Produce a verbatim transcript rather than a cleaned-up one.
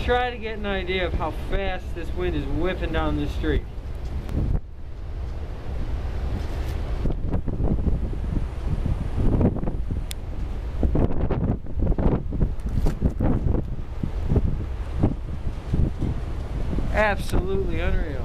try to get an idea of how fast this wind is whipping down the street. Absolutely unreal.